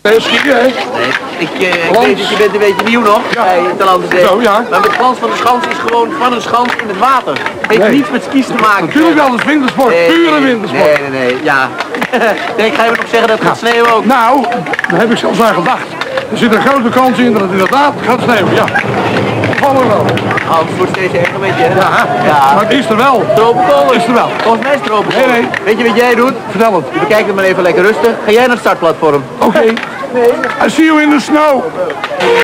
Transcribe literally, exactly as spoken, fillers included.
Nee, skiën, hè? Nee, ik, uh, ik weet dat je bent een beetje nieuw nog Ja. bij Talentenzee. Zo, ja. Maar met glans van de schans is gewoon van een schans in het water. Heeft Nee. niets met skis te maken. Natuurlijk wel, dat is wintersport. Nee, Pure nee, wintersport. Nee, nee, nee, ja. Nee, ik ga je nog zeggen dat het gaat sneeuwen ook. Nou, daar heb ik zelfs aan gedacht. Er zit een grote kans in dat het inderdaad gaat sneeuwen, ja. Vallen wel. Hans wordt steeds erger met je. Ja, Ja. maar het is er wel. Stropenkolen. Is er wel. Volgens mij is het stropenkolen. Nee, nee. Weet je wat jij doet? Vertel het. Je bekijkt het maar even lekker rustig. Ga jij naar het startplatform? Oké. Okay. I see you in the snow.